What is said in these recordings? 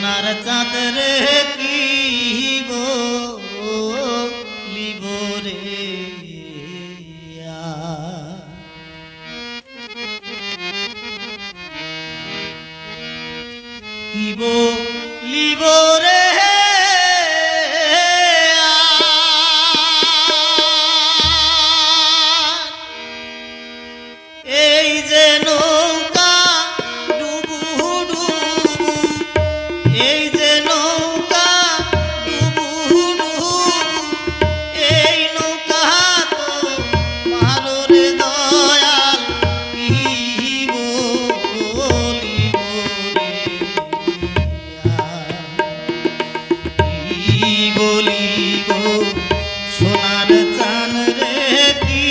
সোনার চাঁদ রে কি বলিব রে কি বলিব রে এই যে নৌকা ডুবু ডুবু এই যে নৌকা ডুবু ডুবু এই নৌকা তো মারো রে দয়াল কি বলিব রে কি বলিব সোনার চান রে কি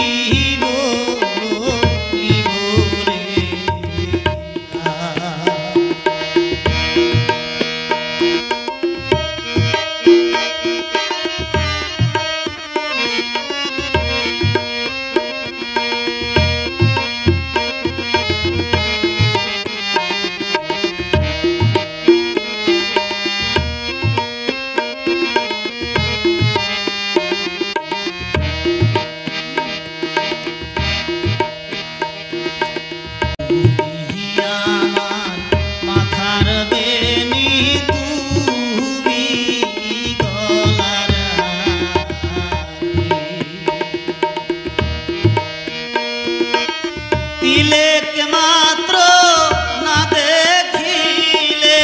तिलेक मात्र ना देखिले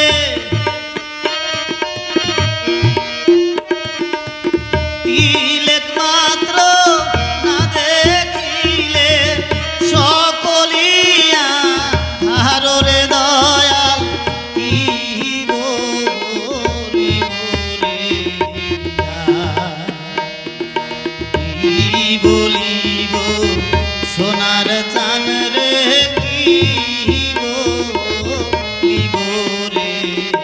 तिलेक मात्र ना देखिले सकलिया धारो रे दयाल की बलिब रे की बलिब सोनार चान रे की बलिब रे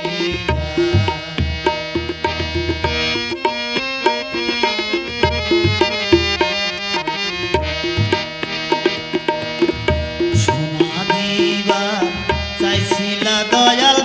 सोना दिबा चाइছিলা दयाल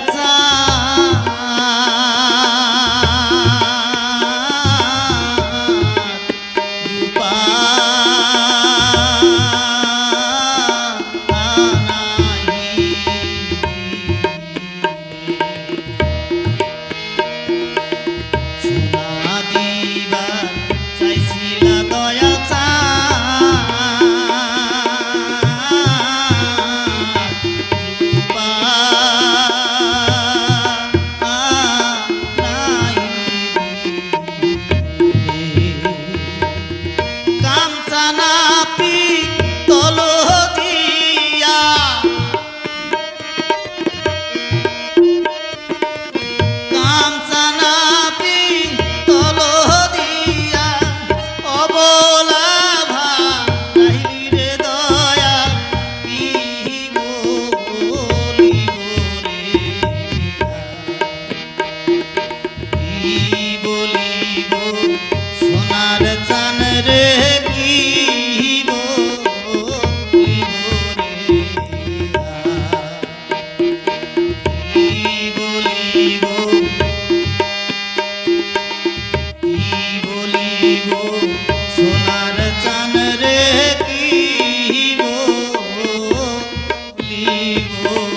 सोनार चान रे की बलिब